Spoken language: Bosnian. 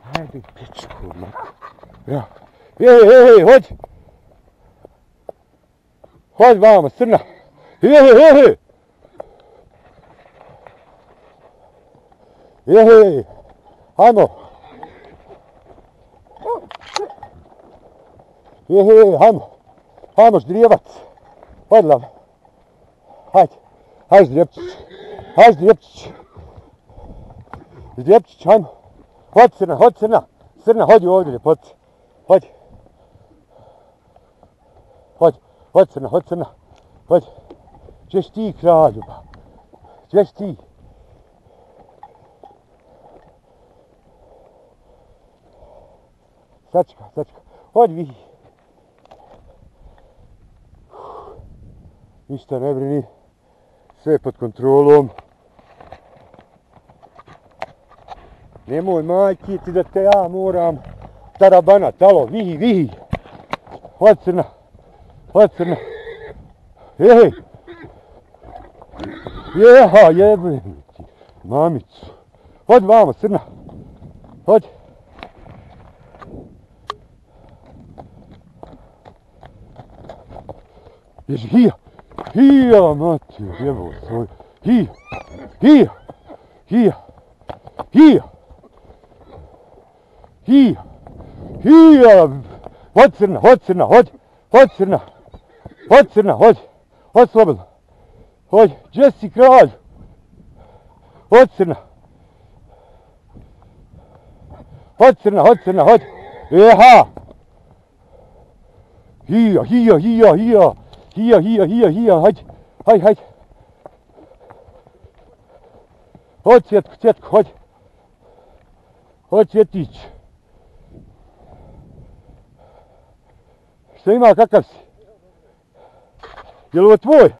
Ajde, pičku, maku. Ja. Ej, hođi. Hođi vamo, crna. Ej. Hajmo. Hajmo. Hajmo, ždrijevac. Hajde, lav. Hajde, ždrijepčić. Hajde, ždrijepčić. Ždrijepčić, hajmo. Hodi, crna. Crna, hodi ovdje, ljepotice. Hodi. Hodi, crna. Hodi. Češ ti, kralju, ba. Češ ti. Sačka. Hodi vi. Ništa ne brini. Sve je pod kontrolom. Nemoj majki ti da te ja moram tarabana, talo, vihi. Hodi, crna. Ej. Jeha, jebe ti, mamicu. Hodi vamo, crna. Hodi. Ježi, hija, mati, jebo svoj. Hija. Hodi, crna, hodi. Hodi slobodno. Hodi, gdje si, kralj? Hodi, crna. Hodi. Eha. Hija. Hajde. Hodi, Cvjetko, hodi. Hodi, Cvjetić. Što ima, kakav si? Je li ovo tvoj?